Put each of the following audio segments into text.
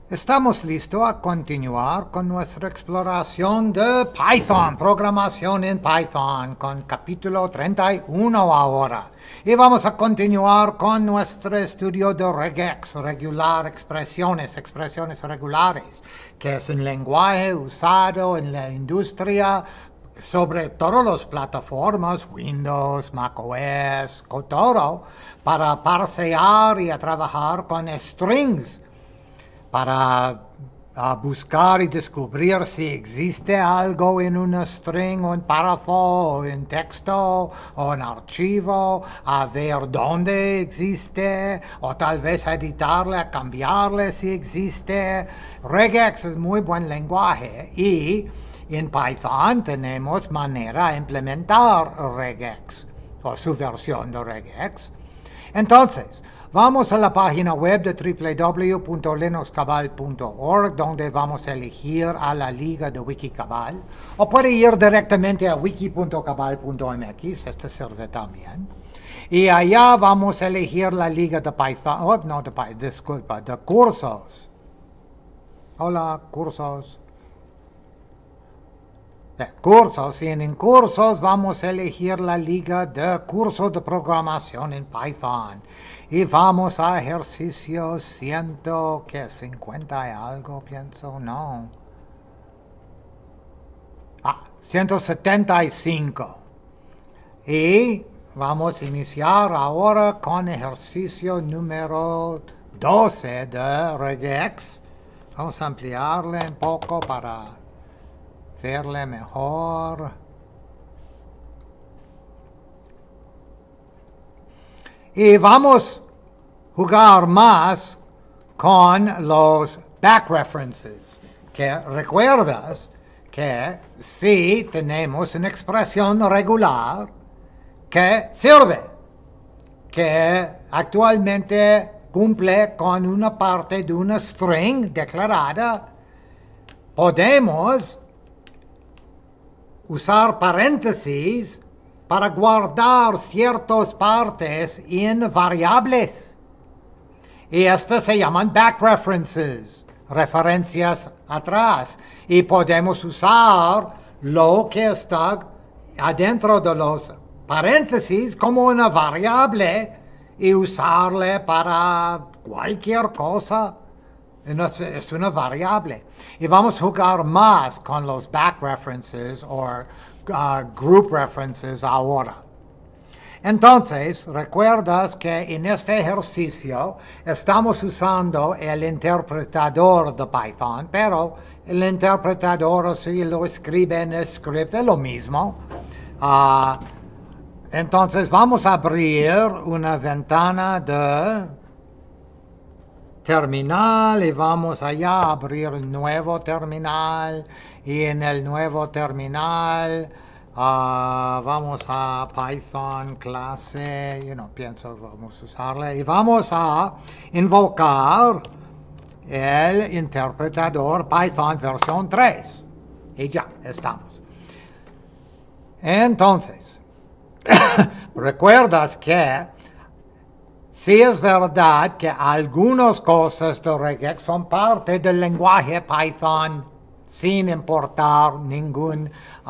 Estamos listos a continuar con nuestra exploración de Python, programación en Python, con capítulo 31 ahora. Y vamos a continuar con nuestro estudio de regex, regular expresiones, expresiones regulares, que es un lenguaje usado en la industria, sobre todas las plataformas, Windows, macOS, todo, para parsear y a trabajar con strings, para buscar y descubrir si existe algo en un string o en párrafo o en texto o en archivo, a ver dónde existe o tal vez editarle, a cambiarle si existe. Regex es muy buen lenguaje y en Python tenemos manera de implementar regex o su versión de regex. Entonces, vamos a la página web de www.linuxcabal.org, donde vamos a elegir a la liga de Wikicabal, o puede ir directamente a wiki.cabal.mx, este sirve también. Y allá vamos a elegir la liga de Python, de cursos. Hola, cursos. Cursos, y en cursos vamos a elegir la liga de cursos de programación en Python. Y vamos a ejercicio 150 y algo, pienso, no. 175. Y vamos a iniciar ahora con ejercicio número 12 de regex. Vamos a ampliarle un poco para verle mejor. Y vamos a jugar más con los back references, que recuerdas que si tenemos una expresión regular que sirve, que actualmente cumple con una parte de una string declarada, podemos usar paréntesis para guardar ciertas partes en variables. Y estas se llaman back references, referencias atrás. Y podemos usar lo que está adentro de los paréntesis como una variable y usarle para cualquier cosa. Es una variable. Y vamos a jugar más con los back references o group references ahora. Entonces, recuerdas que en este ejercicio estamos usando el interpretador de Python, pero el interpretador, si lo escribe en el script, es lo mismo. Entonces, vamos a abrir una ventana de terminal y vamos allá a abrir un nuevo terminal, y en el nuevo terminal vamos a Python clase, pienso vamos a usarle, y vamos a invocar el interpretador Python versión 3 y ya estamos. Entonces, recuerdas que sí es verdad que algunas cosas de regex son parte del lenguaje Python sin importar ningún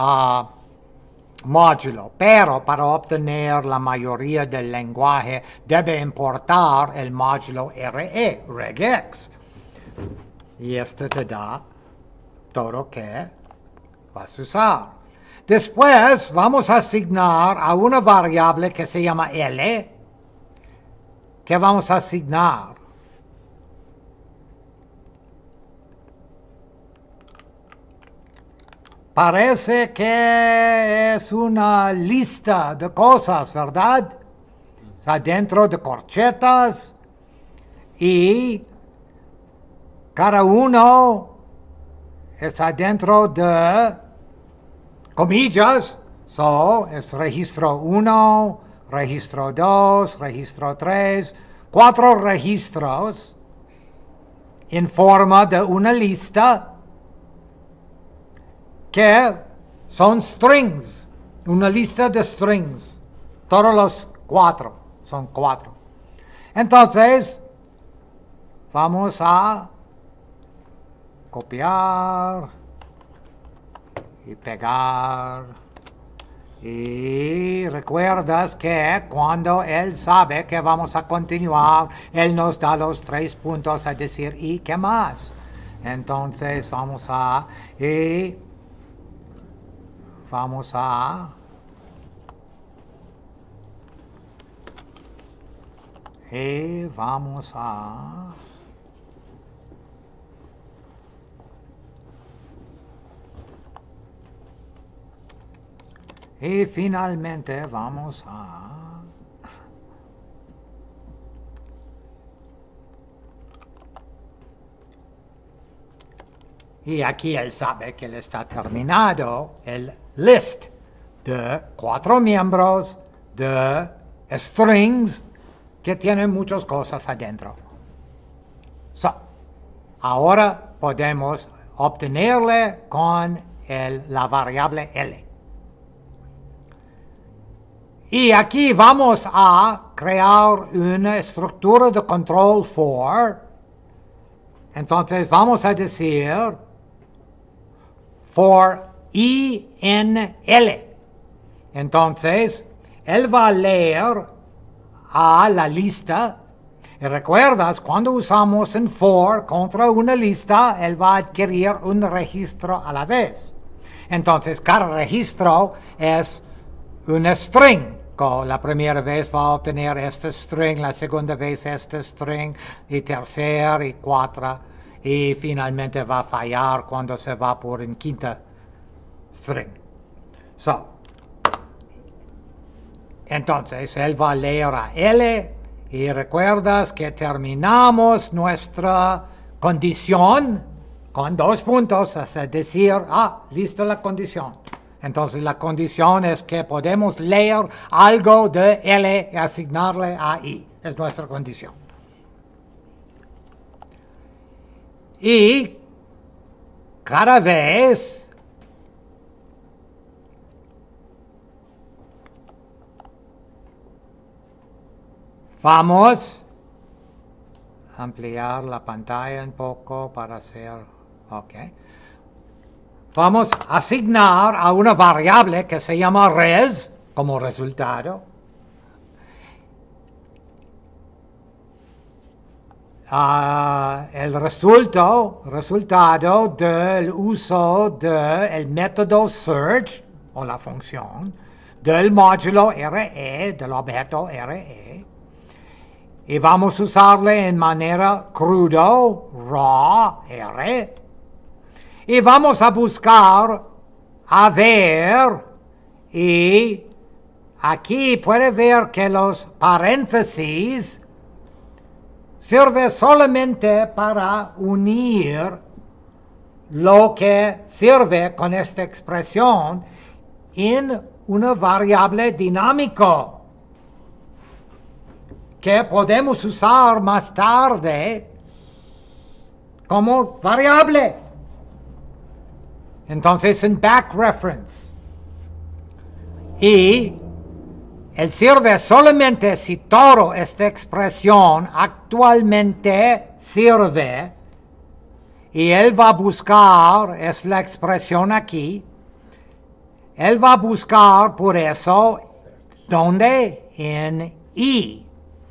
módulo, pero para obtener la mayoría del lenguaje debe importar el módulo regex. Y este te da todo lo que vas a usar. Después vamos a asignar a una variable que se llama L. ¿Qué vamos a asignar? Parece que es una lista de cosas, ¿verdad? Está dentro de corchetas y cada uno está dentro de comillas. Es registro 1, registro 2, registro 3, 4 registros en forma de una lista que son strings, una lista de strings. Todos los 4 son 4. Entonces, vamos a copiar y pegar. Y recuerdas que cuando él sabe que vamos a continuar, él nos da los 3 puntos a decir, ¿y qué más? Entonces vamos a y finalmente vamos a y aquí él sabe que él está terminado el list de 4 miembros de strings que tienen muchas cosas adentro. Ahora podemos obtenerle con la variable L. Y aquí vamos a crear una estructura de control for. Entonces vamos a decir for INL. Entonces él va a leer a la lista. Y recuerdas, cuando usamos un for contra una lista, él va a adquirir un registro a la vez. Entonces cada registro es un string. La primera vez va a obtener este string, la segunda vez este string, y tercera y cuarta, y finalmente va a fallar cuando se va por un quinta string. Entonces él va a leer a L, y recuerdas que terminamos nuestra condición con 2 puntos, es decir, listo la condición. Entonces la condición es que podemos leer algo de L y asignarle a I. Es nuestra condición. Y cada vez vamos a ampliar la pantalla un poco para hacer... Ok. Vamos a asignar a una variable que se llama res como resultado. El resultado del uso del método search o la función del módulo RE, del objeto RE. Y vamos a usarle en manera crudo, raw, R. Y vamos a buscar, a ver, y aquí puede ver que los paréntesis sirven solamente para unir lo que sirve con esta expresión en una variable dinámico que podemos usar más tarde como variable. Entonces, en back reference. Y él sirve solamente si toda esta expresión actualmente sirve. Y él va a buscar, es la expresión aquí. Él va a buscar por eso, ¿dónde? En I.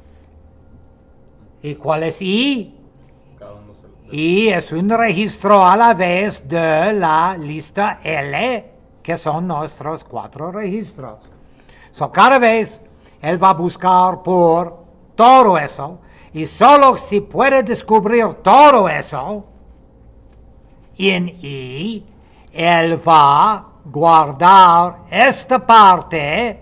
¿Y cuál es I? Y es un registro a la vez de la lista L, que son nuestros 4 registros. Cada vez él va a buscar por todo eso, y solo si puede descubrir todo eso, en I, él va a guardar esta parte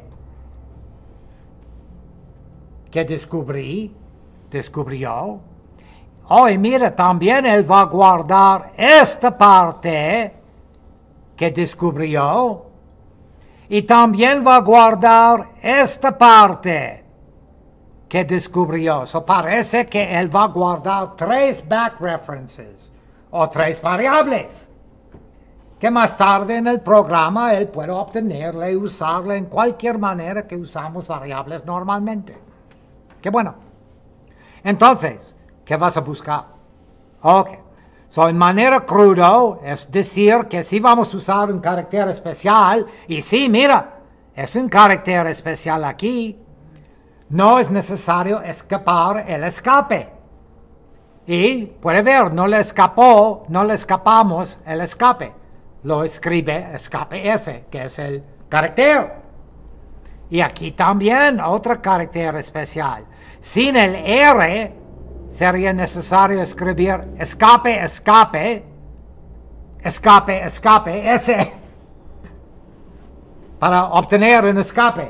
que descubrió. Y mira, también él va a guardar esta parte que descubrió. Y también va a guardar esta parte que descubrió. Parece que él va a guardar 3 back references o 3 variables. Que más tarde en el programa él puede obtenerla y usarla en cualquier manera que usamos variables normalmente. Qué bueno. Entonces, ¿qué vas a buscar? Ok. So, en manera crudo es decir que si vamos a usar un carácter especial, y sí, mira, es un carácter especial aquí, no es necesario escapar el escape. Y puede ver, no le escapamos el escape. Lo escribe escape S, que es el carácter. Y aquí también otro carácter especial. Sin el R sería necesario escribir escape, escape, escape, escape, S, para obtener un escape.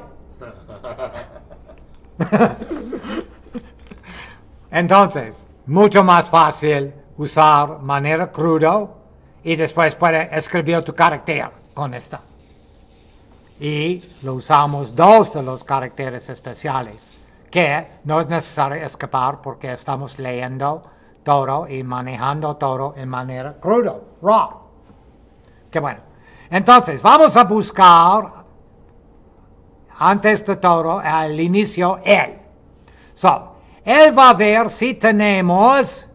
Entonces, mucho más fácil usar manera crudo y después puede escribir tu carácter con esta. Y lo usamos dos de los caracteres especiales, que no es necesario escapar porque estamos leyendo todo y manejando todo en manera crudo, raw. Qué bueno. Entonces, vamos a buscar, antes de todo, al inicio, él. So, él va a ver si tenemos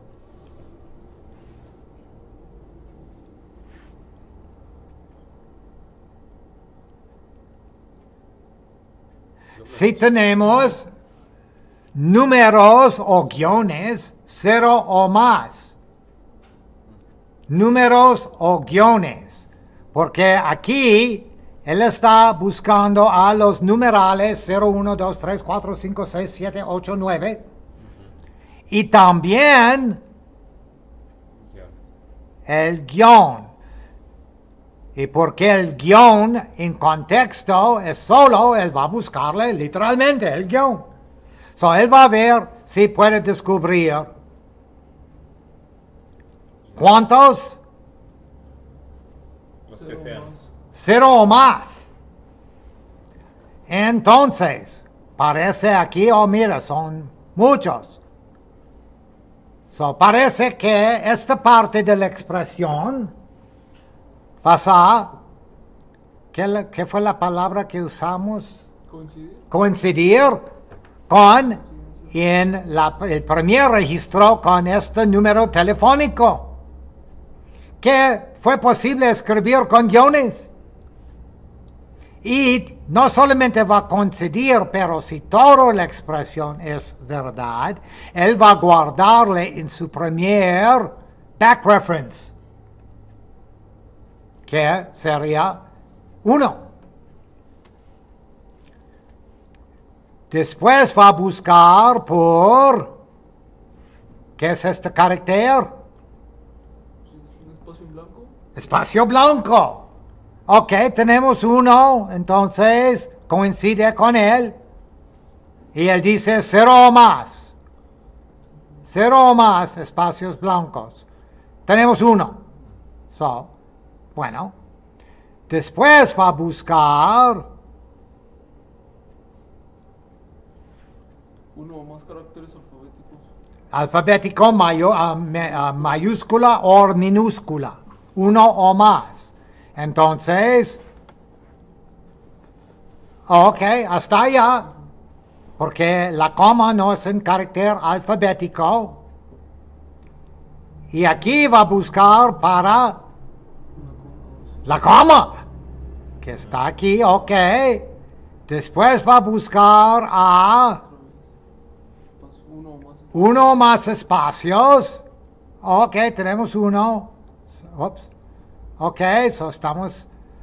números o guiones 0 o más. Números o guiones. Porque aquí él está buscando a los numerales 0, 1, 2, 3, 4, 5, 6, 7, 8, 9. Y también el guión. Y porque el guión en contexto es solo, él va a buscarle literalmente el guión. So, él va a ver si puede descubrir cuántos. Los que sean. 0 o más. Entonces, parece aquí, oh mira, son muchos. So, parece que esta parte de la expresión pasa, ¿qué fue la palabra que usamos? Coincidir con el primer registro con este número telefónico, que fue posible escribir con guiones. Y no solamente va a coincidir, pero si toda la expresión es verdad, él va a guardarle en su primer back reference, que sería 1. Después va a buscar por, ¿qué es este carácter? ¿Un espacio en blanco? Espacio blanco. Ok, tenemos 1, entonces coincide con él. Y él dice 0 o más. 0 o más espacios blancos. Tenemos 1. So, bueno. Después va a buscar 1 o más caracteres alfabéticos. alfabético mayúscula o minúscula. 1 o más. Entonces, ok, hasta allá, porque la coma no es un carácter alfabético. Y aquí va a buscar para la coma, que está aquí, ok. Después va a buscar a 1 o más espacios. Ok, tenemos 1. Ups. Ok, so estamos.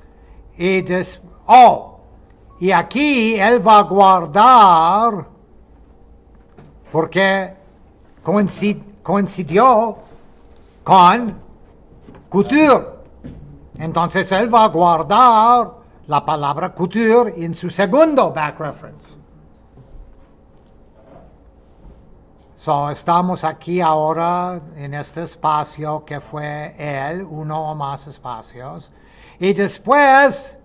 Y aquí él va a guardar, porque coincidió con couture. Entonces él va a guardar la palabra couture en su segundo back reference. So, estamos aquí ahora en este espacio que fue él, 1 o más espacios. Y después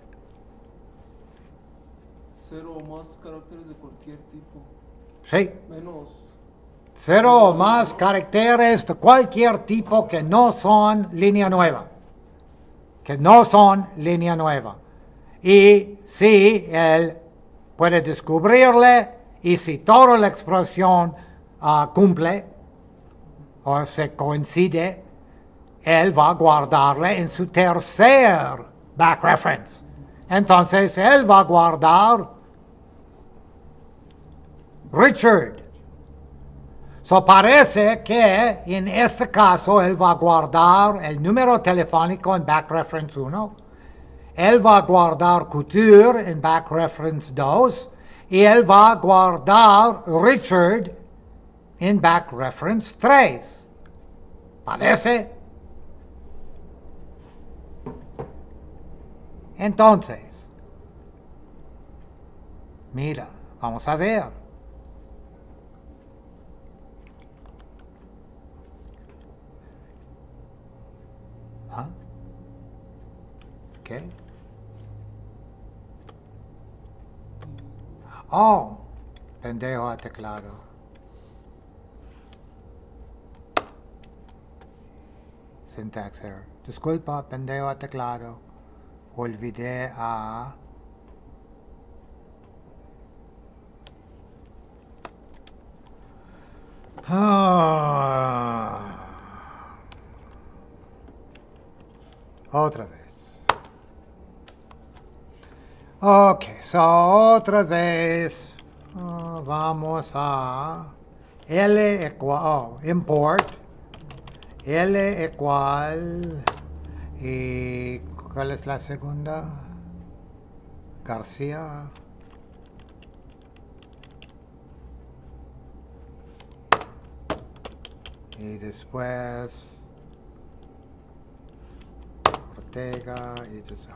0 o más caracteres de cualquier tipo. sí, Menos 0 o más caracteres de cualquier tipo que no son línea nueva. Que no son línea nueva. Y si él puede descubrirle, y si toda la expresión cumple o se coincide, él va a guardarle en su tercer back reference. Entonces, él va a guardar Richard. So parece que en este caso él va a guardar el número telefónico en back reference 1. Él va a guardar Couture en back reference 2. Y él va a guardar Richard en back reference 3. ¿Parece? Entonces, mira, vamos a ver. ¿Ah? ¿Qué? Oh, pendejo a teclado. Syntax error. Disculpa, pendejo a teclado. Olvidé a... Otra vez. Ok, so otra vez vamos a L igual, import, L igual, y ¿cuál es la segunda? García. Y después Ortega y después...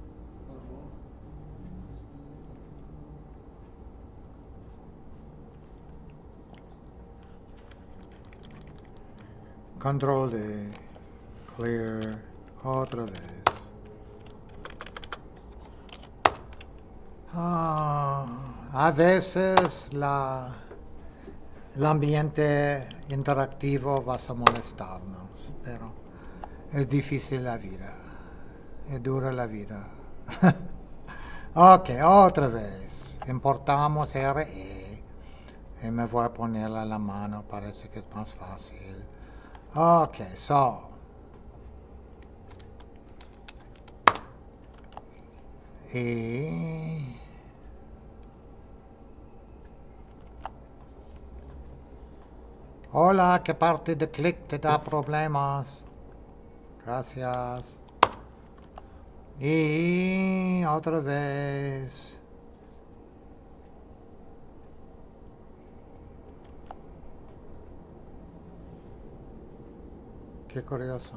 Control D, clear, otra vez. A veces el ambiente interactivo va a molestarnos, pero es difícil la vida, es dura la vida. Ok, otra vez. Importamos RE y me voy a ponerla a la mano, parece que es más fácil. Okay, so y hola, ¿qué parte de click te da problemas? Gracias. Y otra vez. Qué curioso.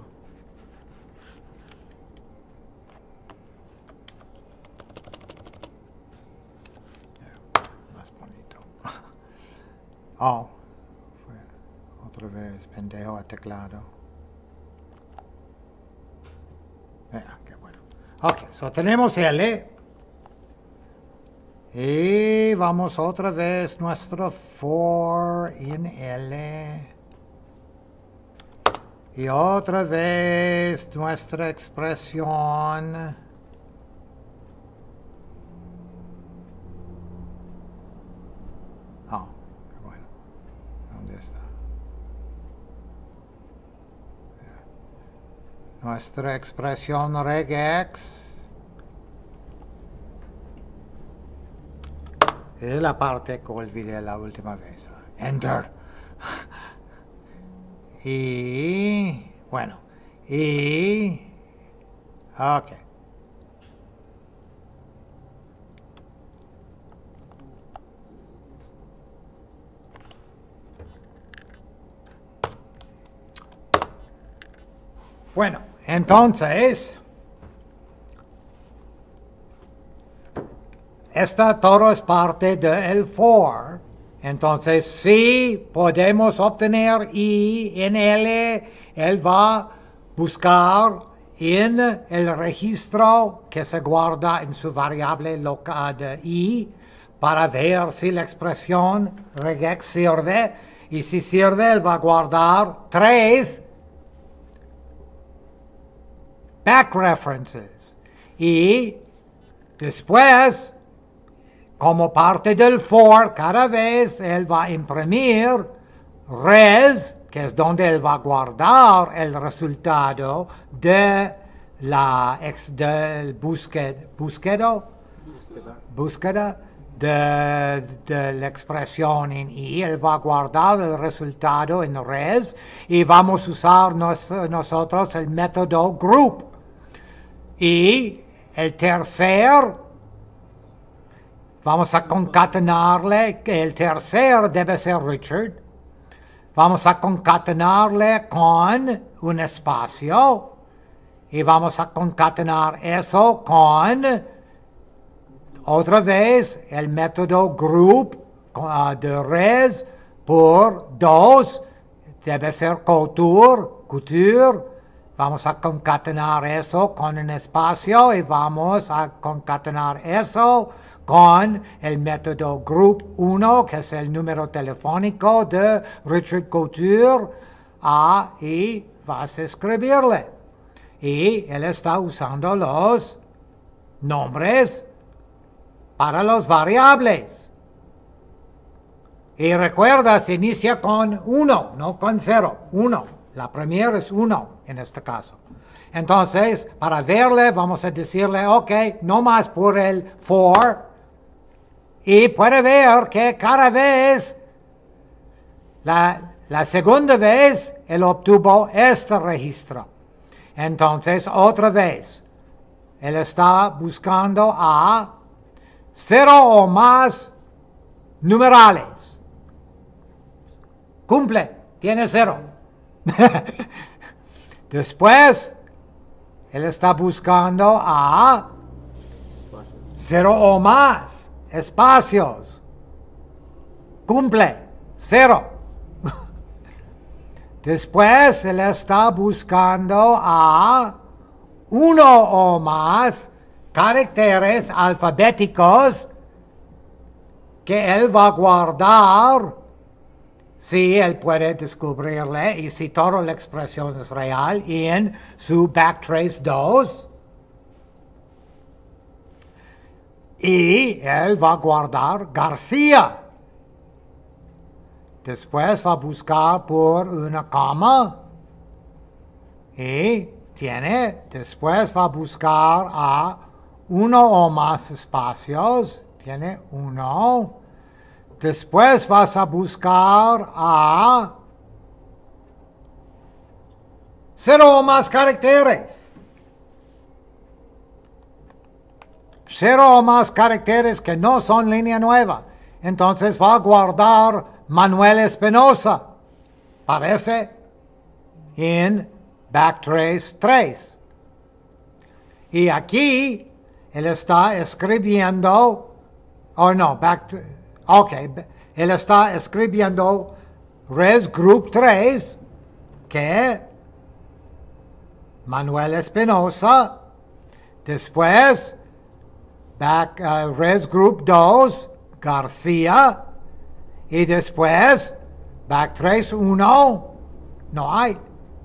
Más bonito. Oh, fue otra vez pendejo a teclado. Qué bueno. Ok, so tenemos L. Y vamos otra vez nuestro for in L. Y otra vez nuestra expresión. Oh, qué bueno. ¿Dónde está? Nuestra expresión regex. Es la parte que olvidé la última vez. Enter. Y bueno, y ok. Bueno, entonces esta todo es parte del for. Entonces, si podemos obtener I en L, él va a buscar en el registro que se guarda en su variable local de I para ver si la expresión regex sirve. Y si sirve, él va a guardar 3 back references. Y después, como parte del for, cada vez él va a imprimir res, que es donde él va a guardar el resultado de del búsqueda de la expresión en I. Él va a guardar el resultado en res y vamos a usar nosotros el método group. Y el tercer, vamos a concatenarle, que el tercer debe ser Richard. Vamos a concatenarle con un espacio y vamos a concatenar eso con, otra vez, el método group de res por 2. Debe ser couture. Vamos a concatenar eso con un espacio y vamos a concatenar eso con el método group 1, que es el número telefónico de Richard Couture, y vas a escribirle. Y él está usando los nombres para los variables. Y recuerda, se inicia con 1, no con 0, 1. La primera es 1 en este caso. Entonces, para verle, vamos a decirle, ok, no más por el for. Y puede ver que cada vez, la segunda vez, él obtuvo este registro. Entonces, otra vez, él está buscando a 0 o más numerales. Cumple, tiene 0. Después, él está buscando a 0 o más espacios. Cumple, 0. Después, él está buscando a 1 o más caracteres alfabéticos que él va a guardar si él puede descubrirle y si toda la expresión es real en su backtrace 2. Y él va a guardar García. Después va a buscar por una coma y después va a buscar a 1 o más espacios, tiene 1. Después vas a buscar a 0 o más caracteres. 0 o más caracteres que no son línea nueva. Entonces va a guardar Manuel Espinosa. Aparece en backtrace 3. Y aquí él está escribiendo, él está escribiendo res group 3, que Manuel Espinosa, después res group 2, García, y después backtrace 1, no hay.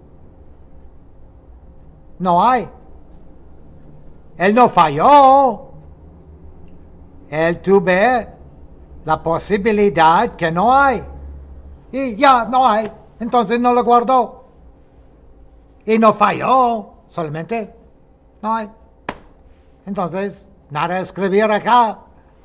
Él no falló. Él tuvo la posibilidad que no hay. Y ya no hay. Entonces no lo guardó. Y no falló. Solamente no hay. Entonces, nada de escribir acá.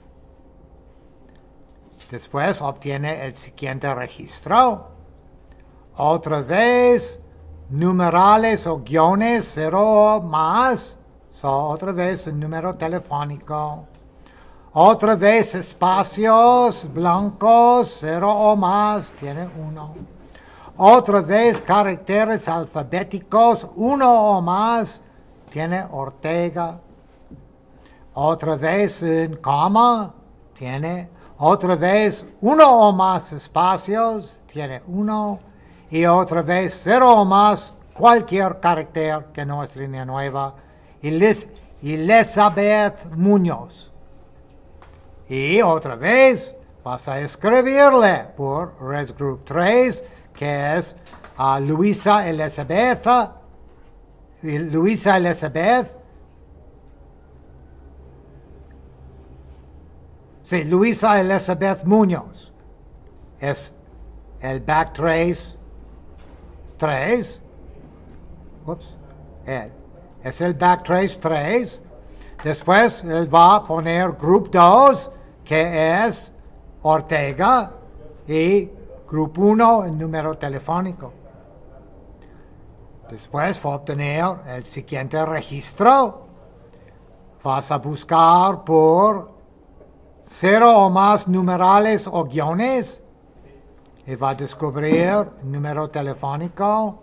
Después obtiene el siguiente registro. Otra vez, numerales o guiones 0 o más. Otra vez el número telefónico. Otra vez espacios blancos 0 o más. Tiene 1. Otra vez caracteres alfabéticos 1 o más. Tiene Ortega. Otra vez en coma. Tiene otra vez 1 o más espacios. Tiene 1. Y otra vez 0 o más cualquier carácter que no es línea nueva. Elizabeth Muñoz. Y otra vez vas a escribirle por res group 3, que es Luisa Elizabeth. Sí, Luisa Elizabeth Muñoz. Es el backtrace 3. Es el backtrace 3. Después él va a poner group 2, que es Ortega, y group 1, el número telefónico. Después, para obtener el siguiente registro, vas a buscar por 0 o más numerales o guiones y va a descubrir el número telefónico.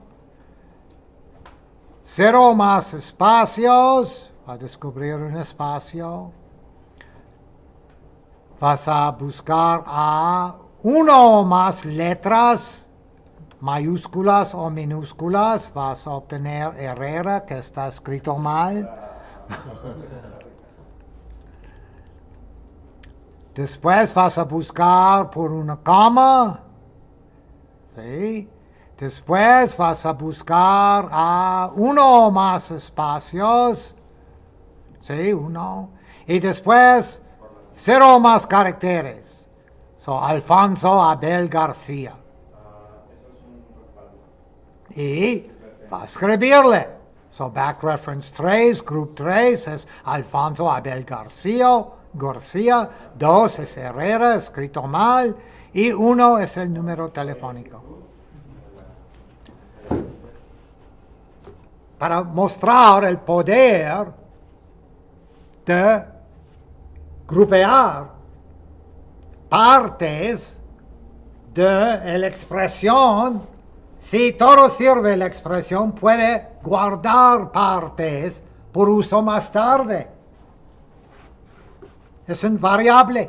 0 o más espacios, va a descubrir un espacio. Vas a buscar a 1 o más letras, mayúsculas o minúsculas, vas a obtener Herrera, que está escrito mal. Después vas a buscar por una coma. ¿Sí? Después vas a buscar a 1 o más espacios. ¿Sí? 1. Y después 0 o más caracteres. So, Alfonso Abel García. Y va a escribirle. So, back reference 3, group 3 es Alfonso Abel García. 2 es Herrera, escrito mal, y 1 es el número telefónico. Para mostrar el poder de grupear partes de la expresión, si todo sirve la expresión, puede guardar partes por uso más tarde. Es un variable.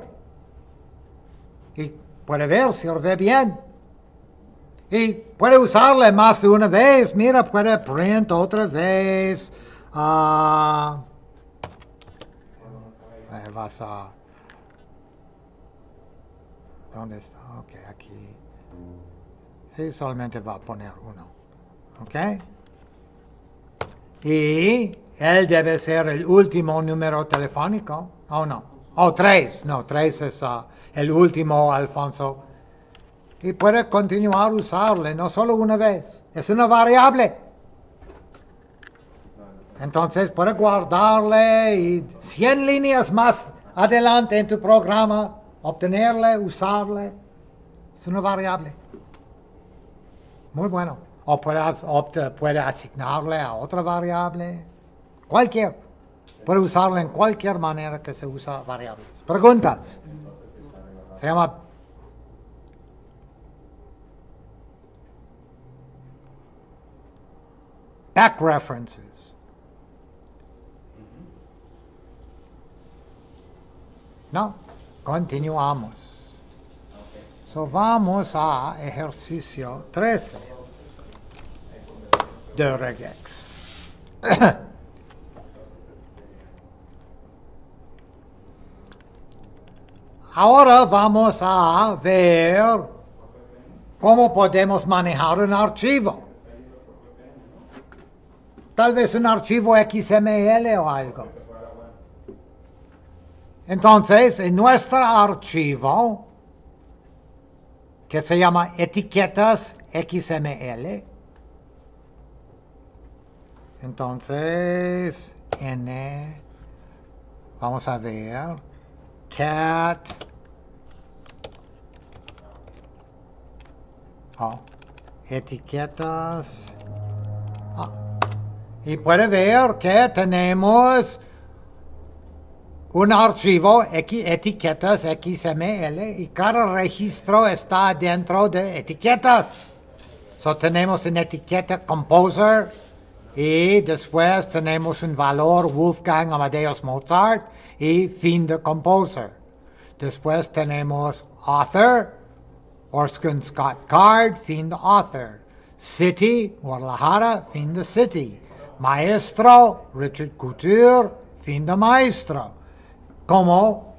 Y puede ver, sirve bien. Y puede usarle más de una vez. Mira, puede print otra vez. Vas a... ¿Dónde está? Ok, aquí. Sí, solamente va a poner 1. Ok. Y él debe ser el último número telefónico. ¿O no? 3. No, 3 es el último, Alfonso. Y puede continuar a usarle, no solo una vez. Es una variable. Entonces puede guardarle y 100 líneas más adelante en tu programa, obtenerle, usarle. Es una variable. Muy bueno. O puede asignarle a otra variable. Cualquier. Puede usarla en cualquier manera que se usa variables. Preguntas. Se llama back references. No, continuamos. So vamos a ejercicio 13 de regex. Ahora vamos a ver cómo podemos manejar un archivo. Tal vez un archivo XML o algo. Entonces, en nuestro archivo, que se llama etiquetas XML, entonces, vamos a ver, cat, etiquetas, y puede ver que tenemos un archivo etiquetas XML y cada registro está dentro de etiquetas. So tenemos una etiqueta composer y después tenemos un valor Wolfgang Amadeus Mozart y fin de composer. Después tenemos author, Orskun Scott Card, fin de author. City, Guadalajara, fin de city. Maestro, Richard Couture, fin de maestro. Como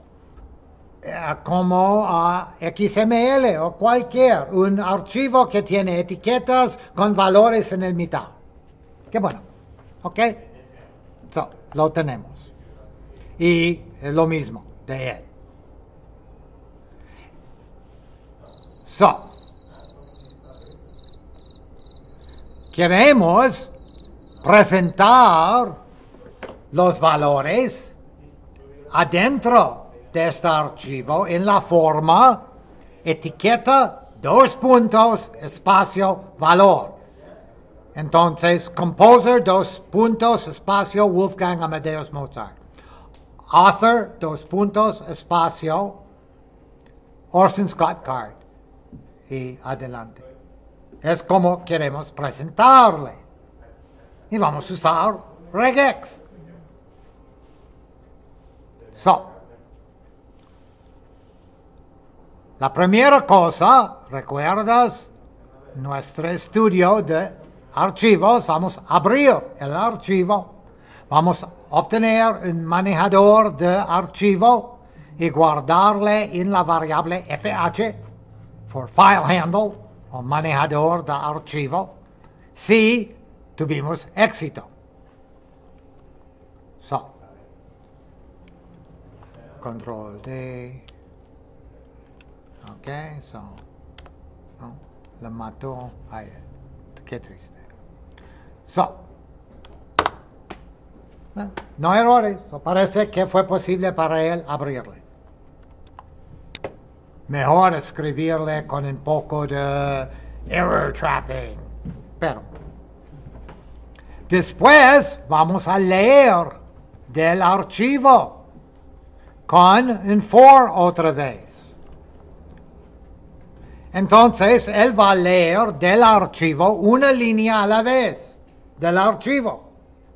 XML o un archivo que tiene etiquetas con valores en el mitad. Qué bueno. ¿Ok? So, lo tenemos. Y es lo mismo de él. So, queremos presentar los valores adentro de este archivo en la forma etiqueta, dos puntos, espacio, valor. Entonces, composer, dos puntos, espacio, Wolfgang Amadeus Mozart. Author, dos puntos, espacio, Orson Scott Card. Y adelante. Es como queremos presentarle. Y vamos a usar regex. La primera cosa, ¿recuerdas? Nuestro estudio de archivos, vamos a abrir el archivo, vamos a obtener un manejador de archivo y guardarle en la variable FH, for file handle, o manejador de archivo, si tuvimos éxito. Control D. Ok, no, la mató. Ay, qué triste. No errores. Parece que fue posible para él abrirle. Mejor escribirle con un poco de error trapping. Pero después vamos a leer del archivo con un for otra vez. Entonces, él va a leer del archivo una línea a la vez del archivo.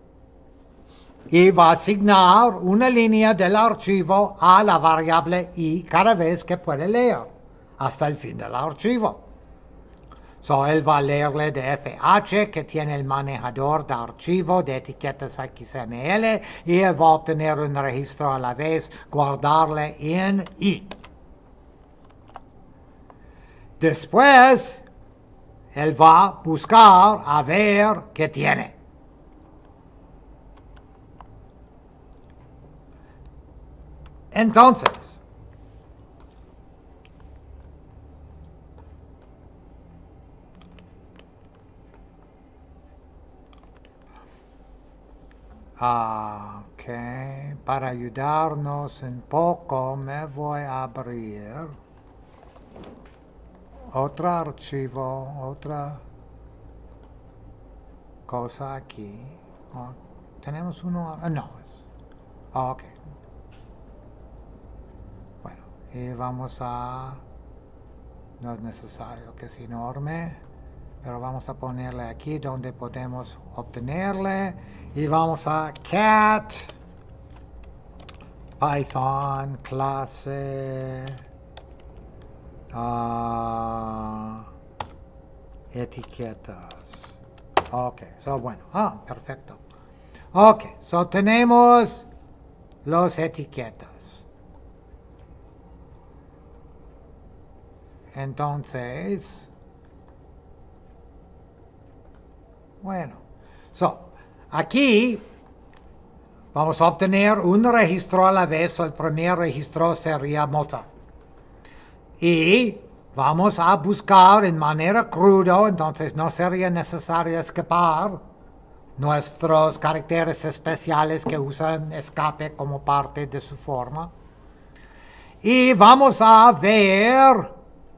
Y va a asignar una línea del archivo a la variable i cada vez que puede leer, hasta el fin del archivo. Él va a leerle de FH, que tiene el manejador de archivo de etiquetas XML, y él va a obtener un registro a la vez, guardarle en i. Después, él va a buscar a ver qué tiene. Entonces, para ayudarnos un poco, me voy a abrir otro archivo, otra cosa aquí. ¿Tenemos uno? No. Ok. Bueno, y vamos a... No es necesario que es enorme, pero vamos a ponerle aquí donde podemos obtenerle. Y vamos a cat Python clase etiquetas. Ok, bueno. Perfecto. Ok, tenemos los etiquetas. Entonces, bueno, aquí vamos a obtener un registro a la vez. El primer registro sería Mozart. Y vamos a buscar en manera cruda, entonces no sería necesario escapar nuestros caracteres especiales que usan escape como parte de su forma. Y vamos a ver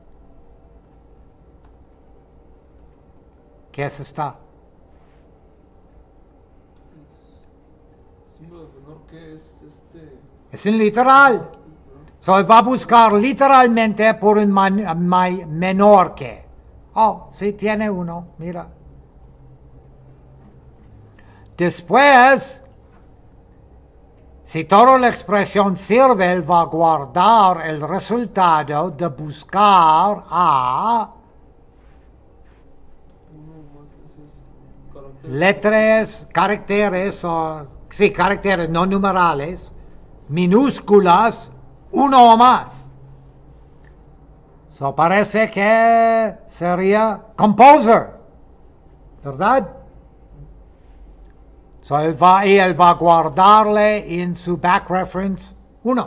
qué es esta. Símbolo de menor que es este. Es un literal. Va a buscar literalmente por un menor que. Sí tiene uno, mira. Después, si toda la expresión sirve, él va a guardar el resultado de buscar a letras, caracteres, caracteres no numerales, minúsculas, uno o más. Parece que sería composer, ¿verdad? Él va a guardarle en su back reference 1.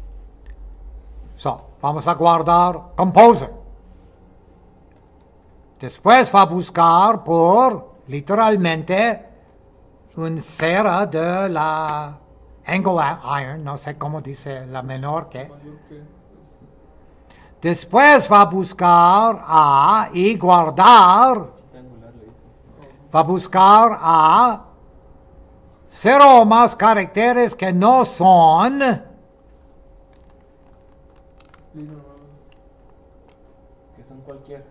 Vamos a guardar composer. Después va a buscar por, literalmente, un cera de la angle iron, no sé cómo dice la menor que. Mayor que. Después va a buscar a y guardar, Rectangular le dijo. va a buscar a 0 o más caracteres que no son Sí, no, que son cualquier.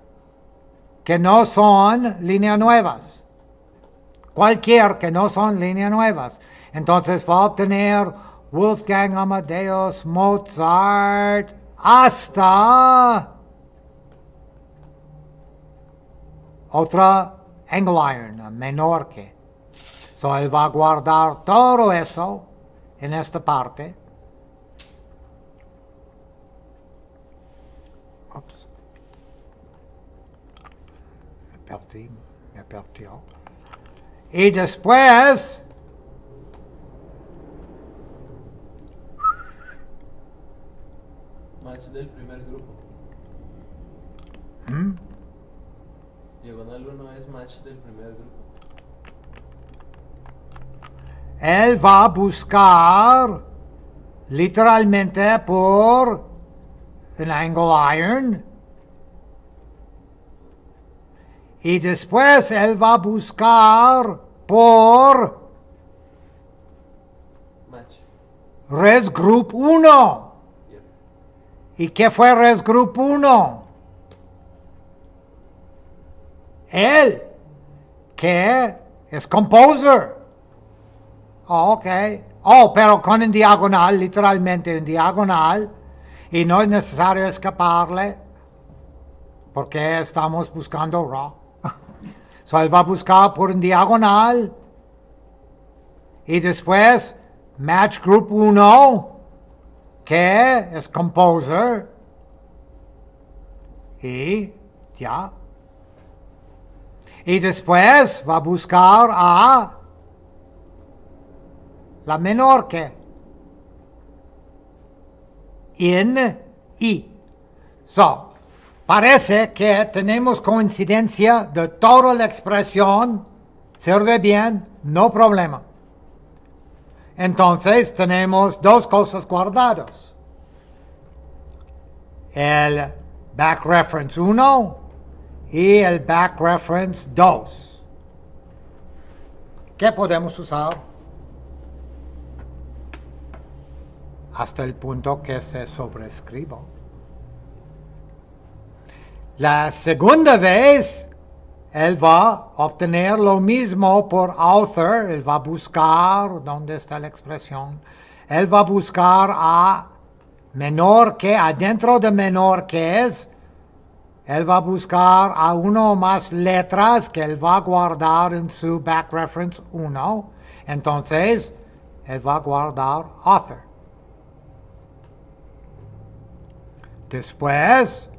líneas nuevas. Cualquier que no son líneas nuevas. Entonces va a obtener Wolfgang Amadeus Mozart hasta otra angle iron, menor que. So él va a guardar todo eso en esta parte. Ups. Me perdió. Y después Match del primer grupo. ¿Mm? Diagonal 1 es match del primer grupo. él va a buscar literalmente por un angle iron. Y después él va a buscar por Match. Res Group 1. Yep. ¿Y qué fue Res Group 1? Él, que es composer. Oh, ok. Oh, pero con un diagonal, literalmente un diagonal. Y no es necesario escaparle, porque estamos buscando raw. So él va a buscar por un diagonal. Y después, match group 1, que es composer. Y ya. Y después va a buscar a la menor que. In I. So, parece que tenemos coincidencia de toda la expresión. Sirve bien, no problema. Entonces tenemos dos cosas guardadas. El back reference 1 y el back reference 2. ¿Qué podemos usar? Hasta el punto que se sobrescribo. La segunda vez, él va a obtener lo mismo por author. Él va a buscar, ¿dónde está la expresión? Él va a buscar a menor que, adentro de menor que es, él va a buscar a uno o más letras que él va a guardar en su back reference 1. Entonces, él va a guardar author. Después,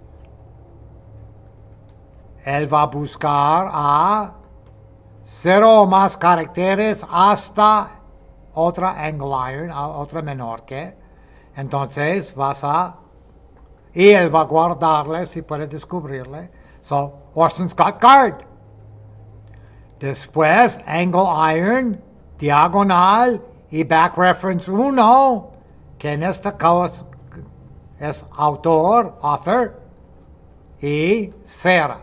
él va a buscar a 0 o más caracteres hasta otra angle iron, a otra menor que. Entonces y él va a guardarle si puede descubrirle. So, Orson Scott Card. Después, angle iron, diagonal y back reference 1, que en este caso es author, y cera.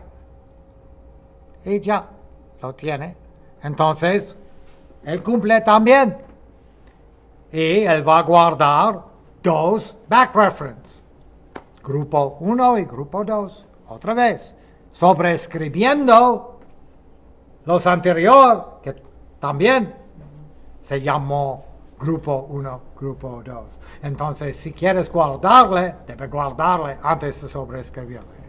Y ya, lo tiene. Entonces, él cumple también. Y él va a guardar dos back reference. Grupo 1 y grupo 2. Otra vez. Sobreescribiendo los anteriores, que también se llamó grupo 1, grupo 2. Entonces, si quieres guardarle, debe guardarle antes de sobreescribirle.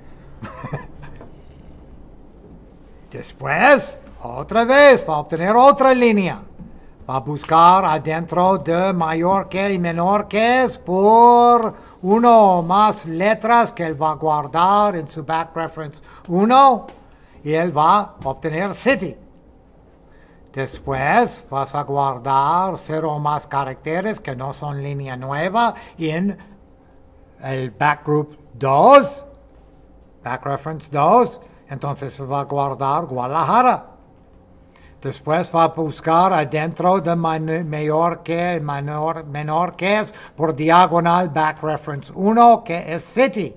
Después, otra vez, va a obtener otra línea. Va a buscar adentro de mayor que y menor que es por uno o más letras que él va a guardar en su back reference 1 y él va a obtener city. Después vas a guardar 0 o más caracteres que no son línea nueva en el back group 2, back reference 2. Entonces va a guardar Guadalajara. Después va a buscar adentro de mayor que, menor que es, por diagonal back reference 1, que es city.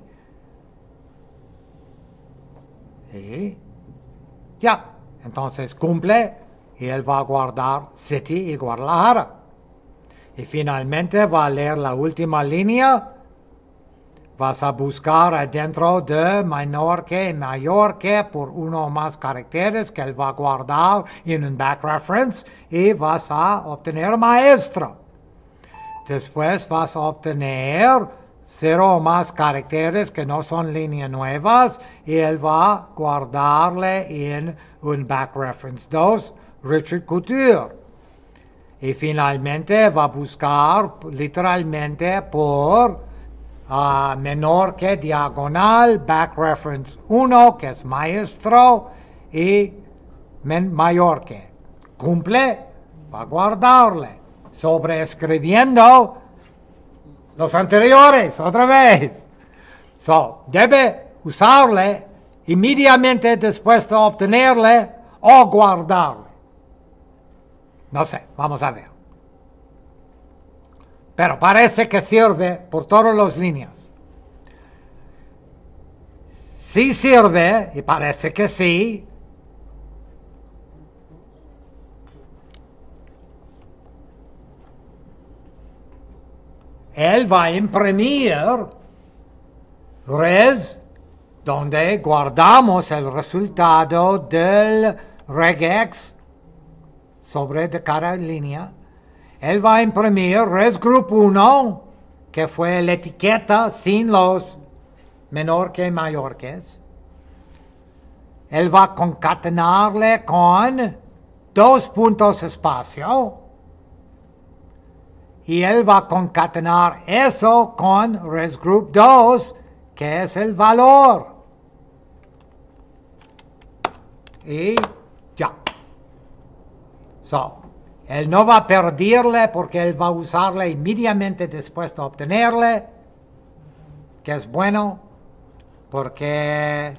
Y ya, entonces cumple y él va a guardar city y Guadalajara. Y finalmente va a leer la última línea. Vas a buscar adentro de menor que y mayor que por uno o más caracteres que él va a guardar en un back reference y vas a obtener maestro. Después vas a obtener 0 o más caracteres que no son líneas nuevas y él va a guardarle en un back reference 2, Richard Couture. Y finalmente va a buscar literalmente por menor que diagonal, back reference 1, que es maestro, y mayor que. Cumple, va a guardarle. Sobreescribiendo los anteriores, otra vez. Debe usarle inmediatamente después de obtenerle o guardarle. No sé, vamos a ver. Pero parece que sirve por todas las líneas. Sí sirve, y parece que sí. Él va a imprimir res, donde guardamos el resultado del regex sobre de cada línea. Él va a imprimir res group 1, que fue la etiqueta sin los menor que y mayor que. Él va a concatenarle con 2 puntos espacio. Y él va a concatenar eso con res group 2, que es el valor. Y ya. Él no va a perderle porque él va a usarle inmediatamente después de obtenerle, que es bueno, porque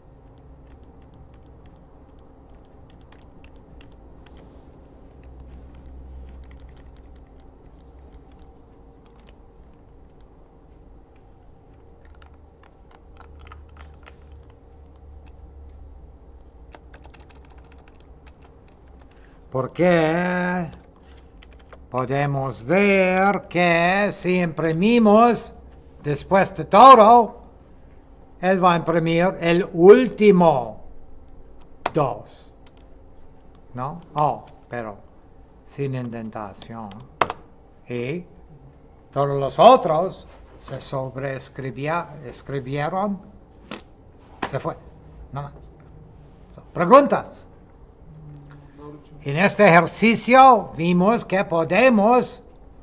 podemos ver que si imprimimos después de todo, él va a imprimir el último 2, ¿no? Pero sin indentación. Y todos los otros se escribieron, se fue, no más. ¿Preguntas? En este ejercicio vimos que podemos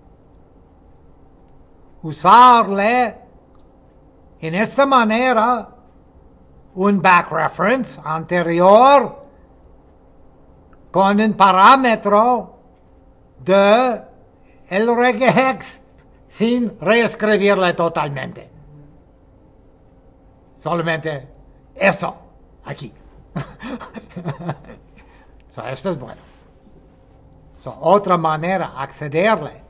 usarle en esta manera un back reference anterior con un parámetro de el regex sin reescribirle totalmente. Solamente eso aquí. Esto es bueno. Otra manera accederle.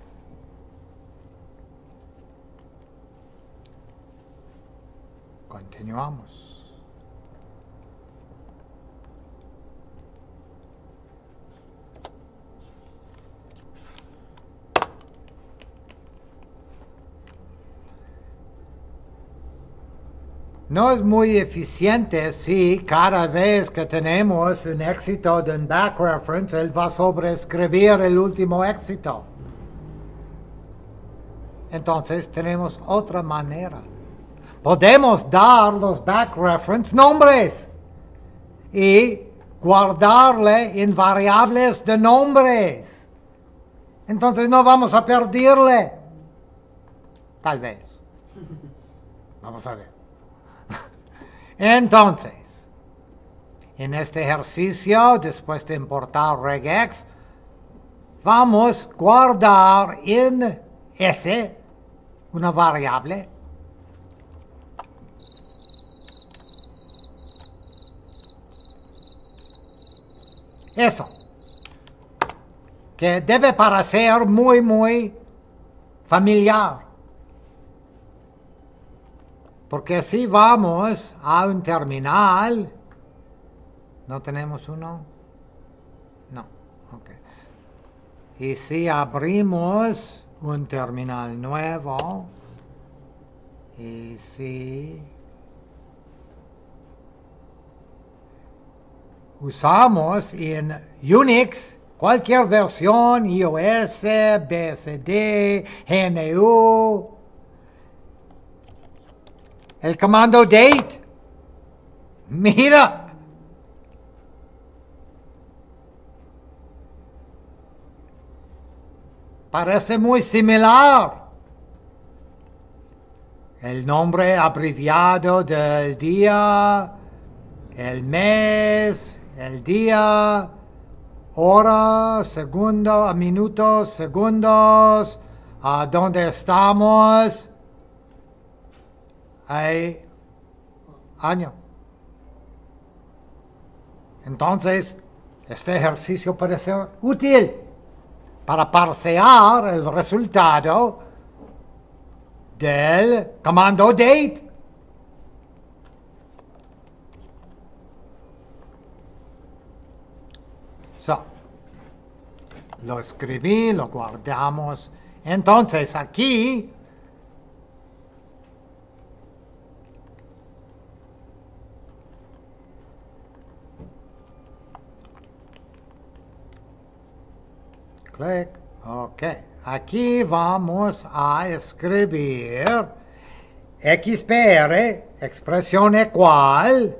Continuamos. No es muy eficiente si cada vez que tenemos un éxito de un back reference, él va a sobreescribir el último éxito. Entonces tenemos otra manera. Podemos dar los back reference nombres y guardarle en variables de nombres. Entonces no vamos a perderle. Tal vez. Vamos a ver. Entonces, en este ejercicio, después de importar regex, vamos a guardar en S una variable Eso. Que debe parecer muy, muy familiar. Porque si vamos a un terminal, ¿no tenemos uno? No, ok. Y si abrimos un terminal nuevo, y si usamos en Unix, cualquier versión, iOS, BSD, GNU, el comando date, mira, parece muy similar. El nombre abreviado del día, el mes, el día, hora, segundo, minutos, segundos, a dónde estamos, hay año. Entonces, este ejercicio puede ser útil para parsear el resultado del comando date. Lo escribí, lo guardamos. Entonces aquí clic, ok. Aquí vamos a escribir XPR, expresión igual,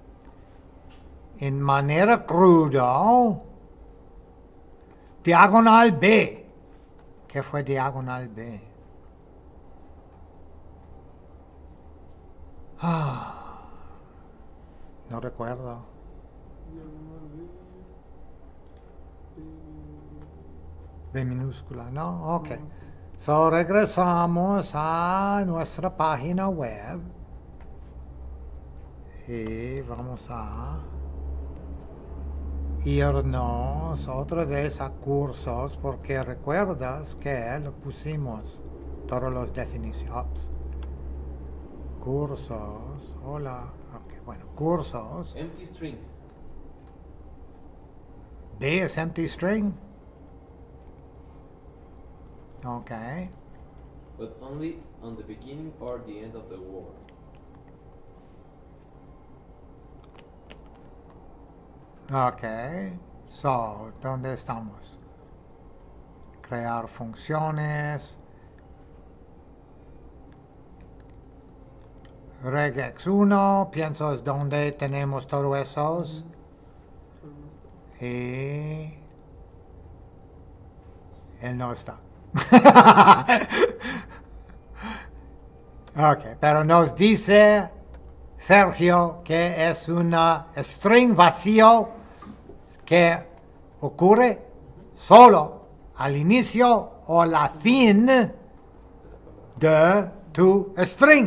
en manera cruda, diagonal B. ¿Qué fue diagonal B? No recuerdo. B minúscula, ¿no? Ok. So, regresamos a nuestra página web. Y vamos a irnos otra vez a cursos, porque recuerdas que lo pusimos todas las definiciones. Cursos, hola, okay, bueno, cursos. Empty string. B es empty string. Okay. But only on the beginning or the end of the word. Ok, so, ¿dónde estamos? Crear funciones. Regex 1, pienso es donde tenemos todos esos. Y él no está. Ok, pero nos dice Sergio que es una string vacío que ocurre solo al inicio o la fin de tu string.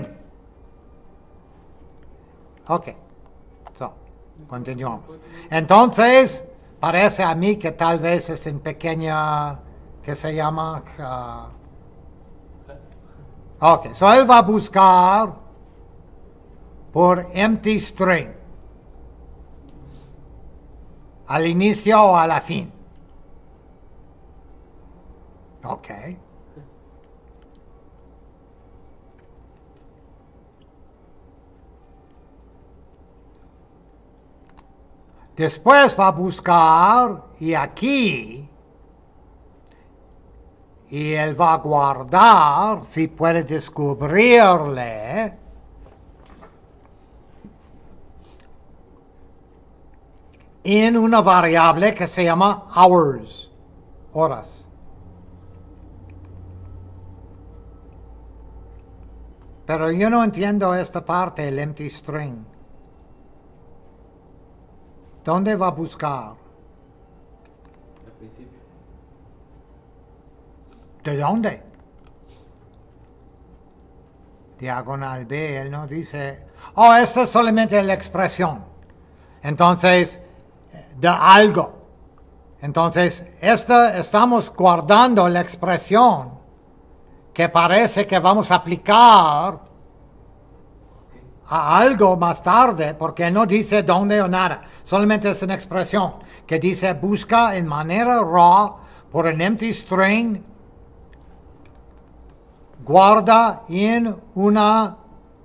Ok, so, continuamos. Entonces, parece a mí que tal vez es en pequeña, que se llama... ok, so él va a buscar por empty string, al inicio o a la fin. Ok. Después va a buscar y aquí, y él va a guardar si puede descubrirle en una variable que se llama hours, horas. Pero yo no entiendo esta parte, el empty string. ¿Dónde va a buscar? Al principio. ¿De dónde? Diagonal B, él no dice... esta es solamente la expresión. Entonces, de algo. Entonces, estamos guardando la expresión que parece que vamos a aplicar a algo más tarde, porque no dice dónde o nada. Solamente es una expresión que dice busca en manera raw por un empty string, guarda en una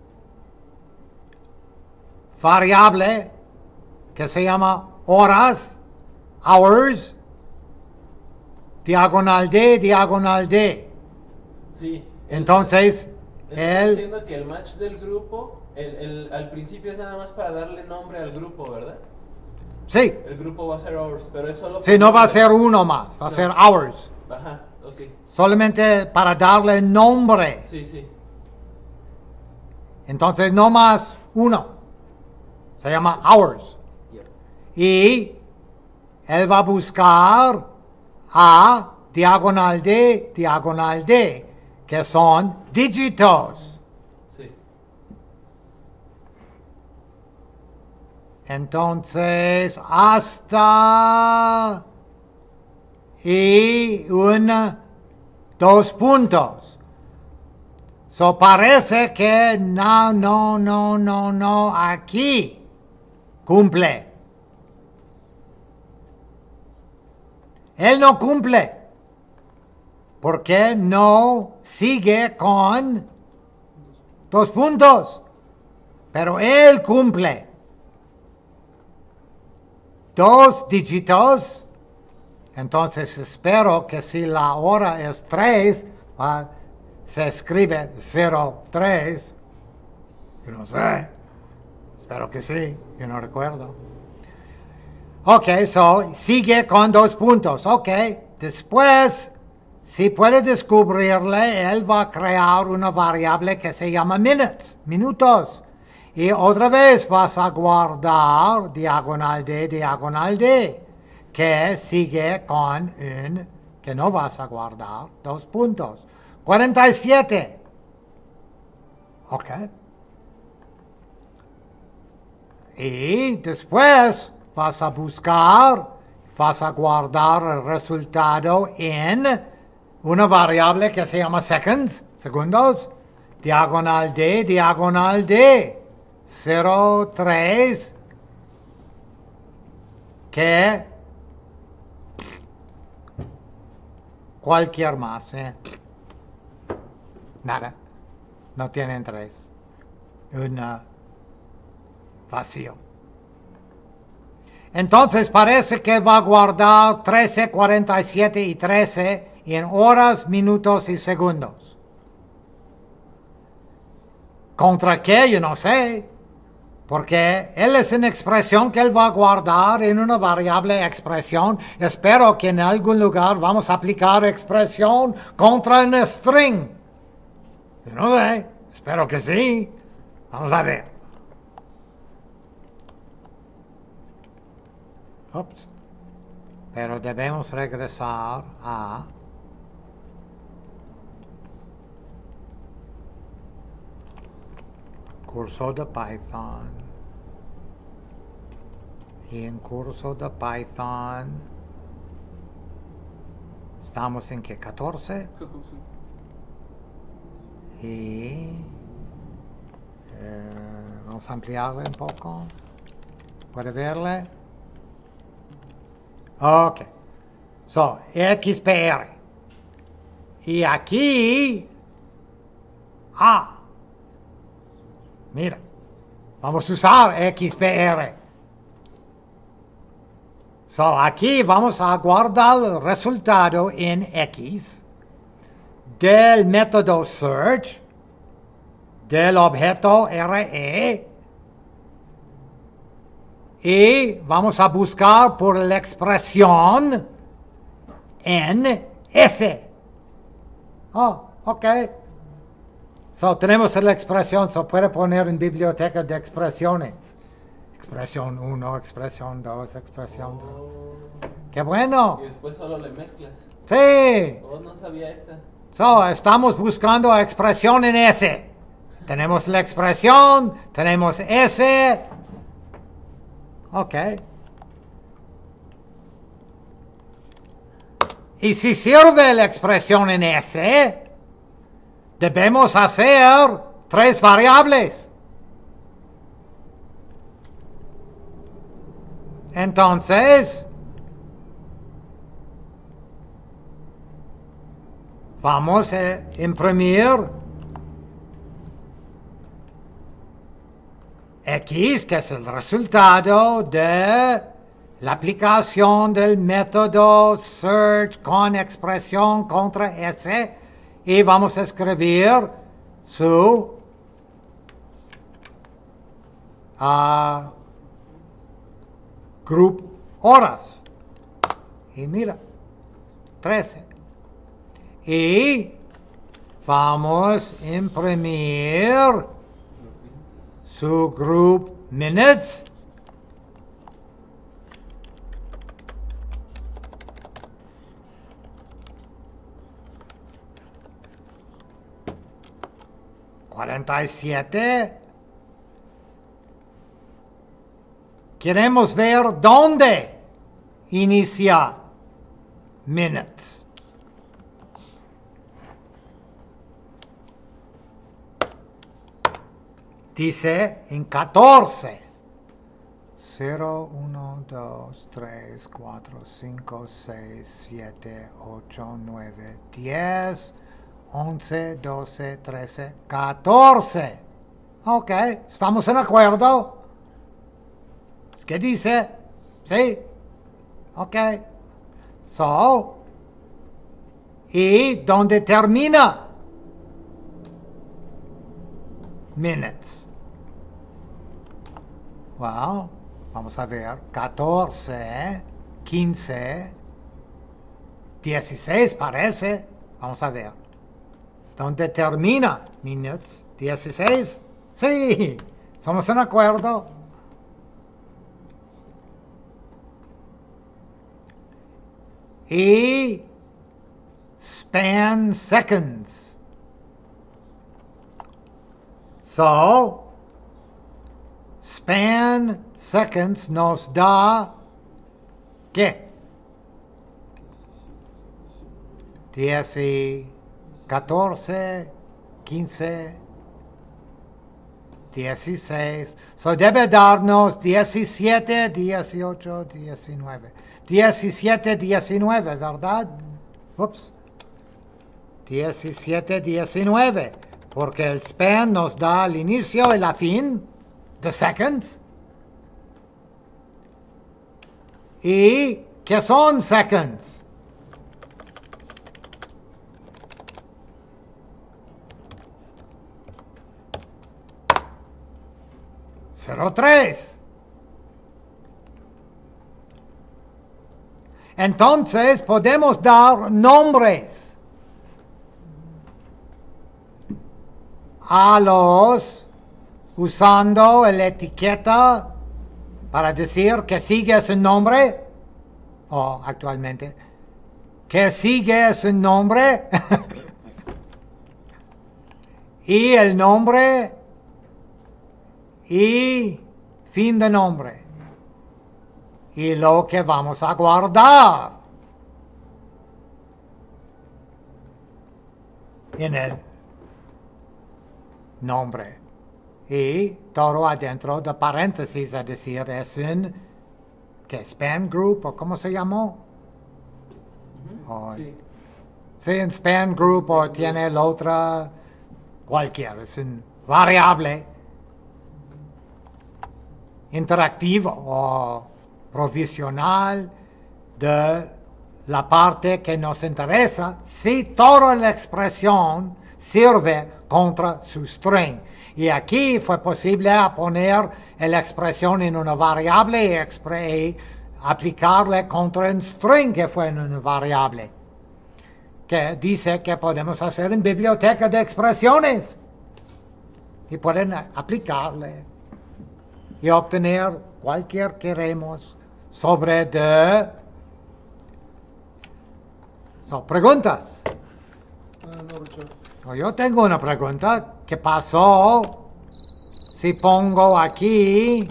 variable que se llama horas, hours, diagonal D. Sí. Entonces, Está diciendo que el match del grupo, al principio es nada más para darle nombre al grupo, ¿verdad? sí, El grupo va a ser hours, pero es solo... sí, no va a ser uno más, va a ser hours. Ajá, ok. Solamente para darle nombre. Sí. Entonces, no más uno. Se llama hours. Yep. Y él va a buscar a diagonal D, que son dígitos. Sí. Entonces, hasta y dos puntos. So parece que no, aquí cumple. Él no cumple. Porque no sigue con dos puntos. Pero él cumple. Dos dígitos. Entonces espero que si la hora es 3, se escribe 03. Yo no sé. Espero que sí. Yo no recuerdo. Ok, so sigue con dos puntos. Ok, después, si puede descubrirle, él va a crear una variable que se llama minutes, minutos. Y otra vez vas a guardar diagonal D, que sigue con que no vas a guardar, dos puntos. 47. Ok. Y después vas a guardar el resultado en una variable que se llama segundos, diagonal D, 03, que cualquier más, nada, no tienen 3, una vacío. Entonces parece que va a guardar 13, 47 y 13 en horas, minutos y segundos. ¿Contra qué? Yo no sé. Porque él es una expresión que él va a guardar en una variable expresión. Espero que en algún lugar vamos a aplicar expresión contra un string. Yo no sé. Espero que sí. Vamos a ver. Ups. Pero debemos regresar a curso de Python. Y en curso de Python estamos en que 14. Y vamos a ampliarle un poco. ¿Puede verle? Ok. So, XPR. Y aquí... mira. Vamos a usar XPR. So, aquí vamos a guardar el resultado en X del método search del objeto RE y vamos a buscar por la expresión en S. Ok. So, tenemos la expresión, so puede poner en biblioteca de expresiones. Expresión 1, expresión 2, expresión 2. ¡Qué bueno! Y después solo le mezclas. Sí. Oh, no sabía esta. So, estamos buscando expresión en S. Tenemos la expresión, tenemos S. Ok. Y si sirve la expresión en S, debemos hacer 3 variables. Entonces, vamos a imprimir X, que es el resultado de la aplicación del método search con expresión contra S, y vamos a escribir su group horas. Y mira, 13. Y vamos a imprimir su group minutes. $47. Queremos ver dónde inicia minutes. Dice en 14. 0, 1, 2, 3, 4, 5, 6, 7, 8, 9, 10, 11, 12, 13, 14. Ok, ¿estamos en acuerdo? ¿Qué dice? ¿Sí? Ok. So, ¿y dónde termina? Minutes. Well, vamos a ver. 14, 15, 16 parece. Vamos a ver. ¿Dónde termina minutes? 16. Sí, somos en acuerdo. Y span seconds. So, span seconds nos da, ¿qué? 10 y 14, 15, 16. So debe darnos 17, 18, 19. 17, 19, ¿verdad? Ups. 17, 19. Porque el span nos da el inicio y la fin de seconds. ¿Y qué son seconds? Cero 3. Entonces podemos dar nombres a los, usando la etiqueta para decir que sigue su nombre, o actualmente, que sigue su nombre, y el nombre, y fin de nombre. Y lo que vamos a guardar en el nombre. Y todo adentro de paréntesis, es decir, es un ¿qué? Span group, o ¿cómo se llamó? Sí. Sí, un span group, o tiene la otra, cualquier, es un variable interactivo o provisional de la parte que nos interesa, si toda la expresión sirve contra su string. Y aquí fue posible poner la expresión en una variable y aplicarle contra un string que fue en una variable, que dice que podemos hacer en biblioteca de expresiones y pueden aplicarle y obtener cualquier queremos sobre de... preguntas. No, Richard. Yo tengo una pregunta. ¿Qué pasó si pongo aquí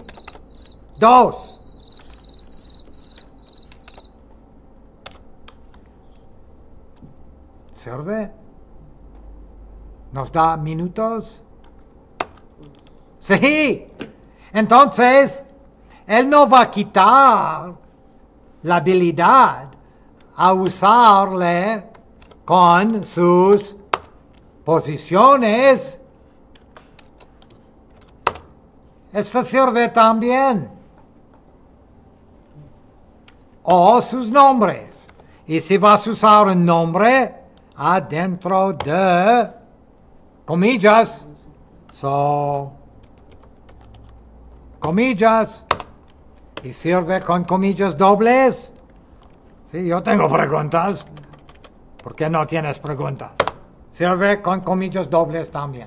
2? ¿Sirve? ¿Nos da minutos? Sí. Entonces, él no va a quitar la habilidad a usarle con sus posiciones. Esto sirve también. O sus nombres. Y si vas a usar un nombre adentro de comillas, comillas, y sirve con comillas dobles. Sí, yo tengo preguntas. ¿Por qué no tienes preguntas? Sirve con comillas dobles también.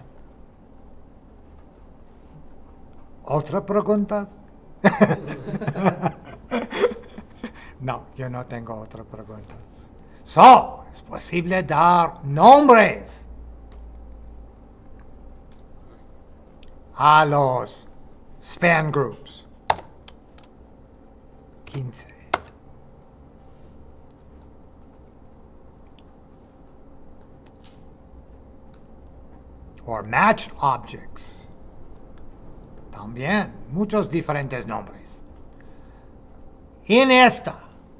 ¿Otras preguntas? No, yo no tengo otras preguntas. Es posible dar nombres a los span groups. 15. Or matched objects. También, muchos diferentes nombres. En esta,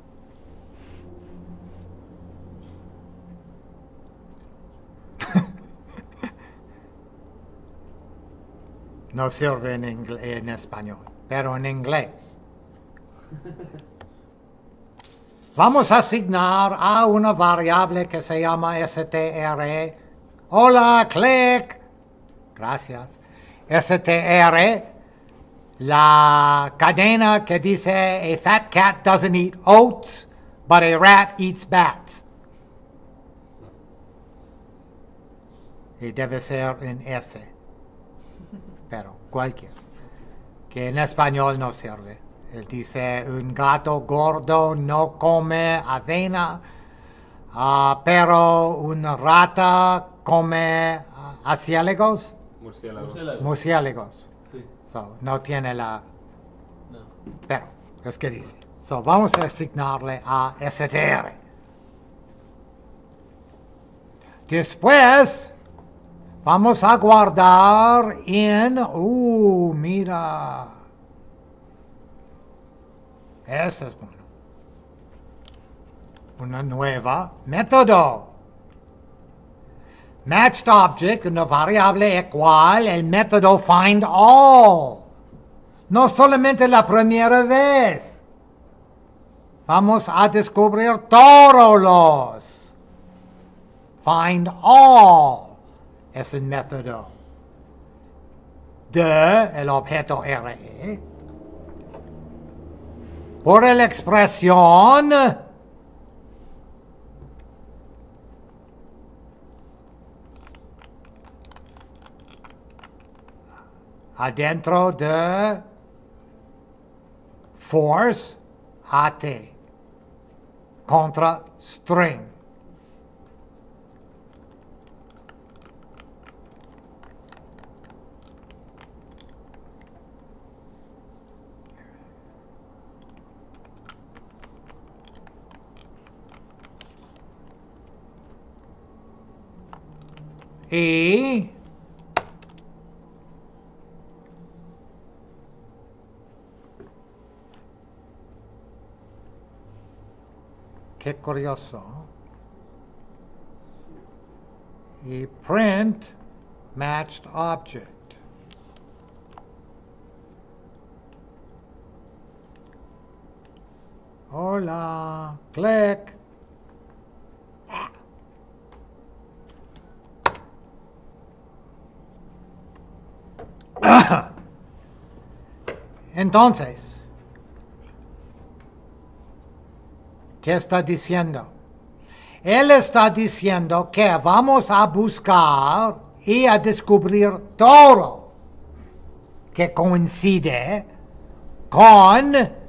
no sirve en español, pero en inglés. Vamos a asignar a una variable que se llama str. Hola, click. Gracias. str. La cadena que dice a fat cat doesn't eat oats, but a rat eats bats. Y debe ser en S. Pero cualquier. Que en español no sirve. Él dice un gato gordo no come avena, pero una rata come asiálegos. Murciélagos. Sí. No tiene la... No. Pero, es que dice. Vamos a asignarle a str. Después, vamos a guardar en... mira. Ese es bueno. Una nueva método. Matched object, una variable igual el método find all. No solamente la primera vez. Vamos a descubrir todos los. Find all es el método de el objeto RE. Por la expresión adentro de force AT contra string. Y qué curioso. Y print matched object. Hola, click. Entonces, ¿qué está diciendo? Él está diciendo que vamos a buscar y a descubrir todo que coincide con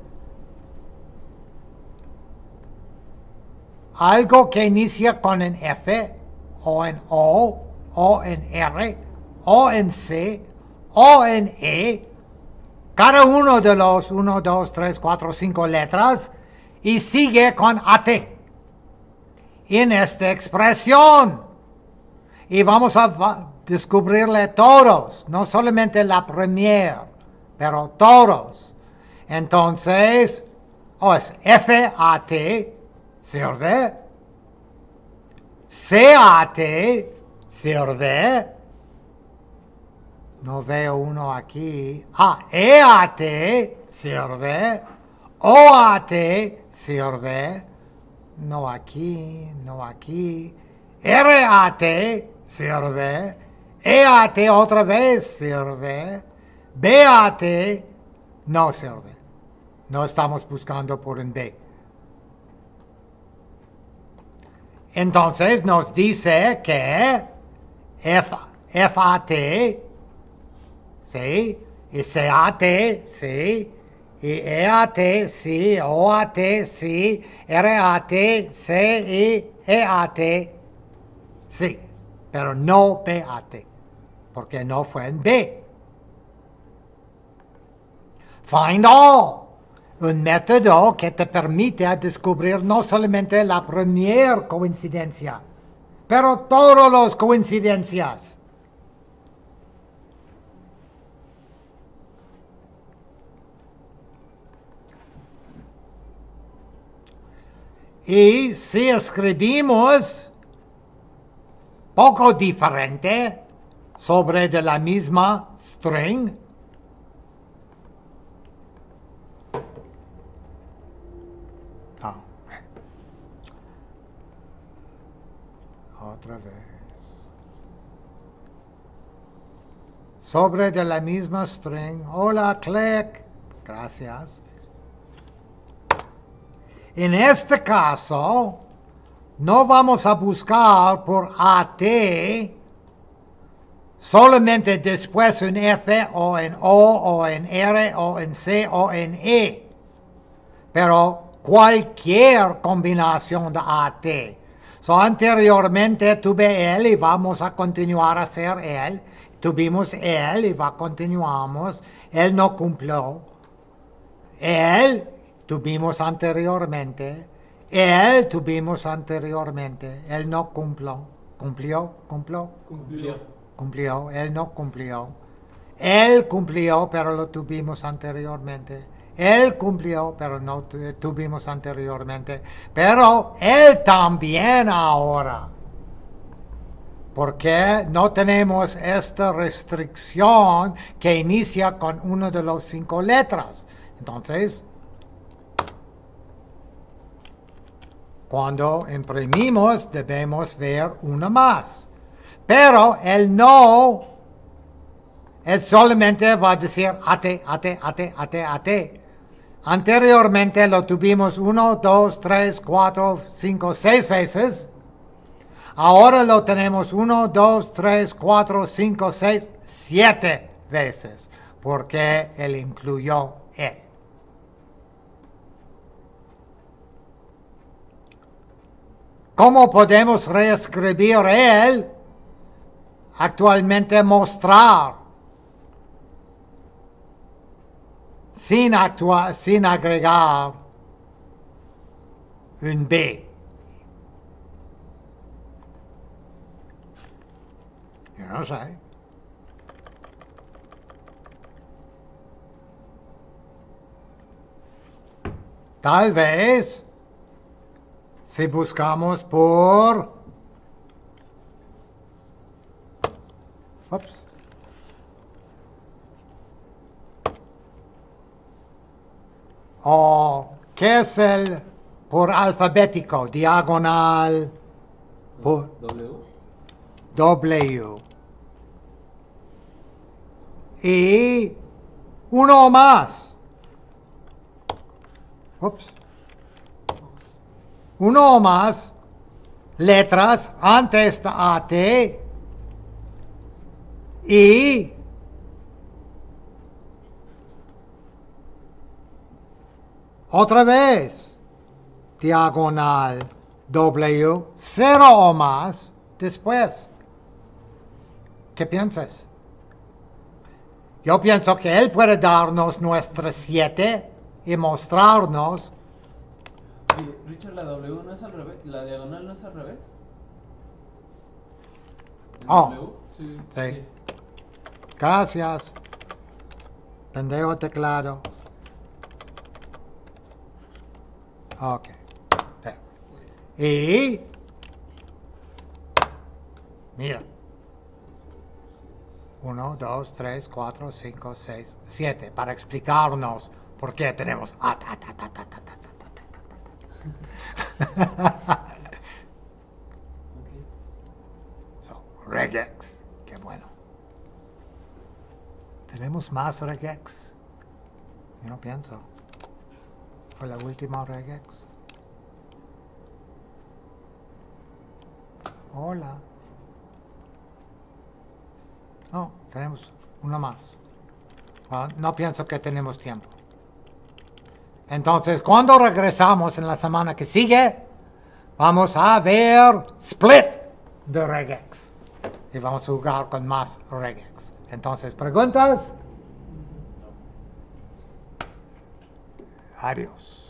algo que inicia con en F, o en O en R, o en C, o en E, cada uno de los 1, 2, 3, 4, 5 letras, y sigue con AT. en esta expresión. Y vamos a descubrirle todos, no solamente la primera, pero todos. Entonces, es FAT, sirve. CAT, sirve. No veo uno aquí. EAT, sirve. OAT, sirve. No aquí, no aquí. RAT, sirve. EAT otra vez, sirve. BAT, no sirve. No estamos buscando por un B. Entonces nos dice que FAT, sí, y CAT, sí, y EAT, sí, OAT, sí, RAT, sí, y EAT, sí, pero no BAT, porque no fue en B. Find all. Un método que te permite descubrir no solamente la primera coincidencia, pero todas las coincidencias. Y si escribimos poco diferente sobre de la misma string, otra vez. Sobre de la misma string. Hola, click. Gracias. En este caso, no vamos a buscar por AT solamente después en F o en O o en R o en C o en E, pero cualquier combinación de AT. Anteriormente tuve él y vamos a continuar a hacer él. Tuvimos él y continuamos. Él no cumplió. Él tuvimos anteriormente. Él tuvimos anteriormente. Él no cumplió. ¿Cumplió? Cumplió. Él no cumplió. Él cumplió, pero lo tuvimos anteriormente. Él cumplió, pero no tuvimos anteriormente. Pero él también ahora. Porque no tenemos esta restricción que inicia con una de las 5 letras. Entonces, cuando imprimimos debemos ver una más. Pero él no, él solamente va a decir AT. Anteriormente lo tuvimos 1, 2, 3, 4, 5, 6 veces. Ahora lo tenemos 1, 2, 3, 4, 5, 6, 7 veces. Porque él incluyó él. ¿Cómo podemos reescribir él? Actualmente mostrar. Sin agregar un B. Yo no sé. Tal vez, si buscamos por... ¿Qué es el por alfabético? Diagonal por W. Y uno más. Uno más. Letras antes de AT. Y otra vez, diagonal W, 0 o más, después. ¿Qué piensas? Yo pienso que él puede darnos nuestras 7 y mostrarnos. Richard, la W no es al revés, la diagonal no es al revés. ¿El Oh. W? Sí. Sí. Gracias. Pendejo teclado. Ok. Sí. Y... Mira. 1, 2, 3, 4, 5, 6, 7. Para explicarnos por qué tenemos... Okay. So, regex. Qué bueno. ¿Tenemos más regex? Yo no pienso. ¿Fue la última regex? Hola. No, tenemos una más. No pienso que tenemos tiempo. Entonces, cuando regresamos en la semana que sigue, vamos a ver Split de regex. Y vamos a jugar con más regex. Entonces, ¿preguntas? Adiós.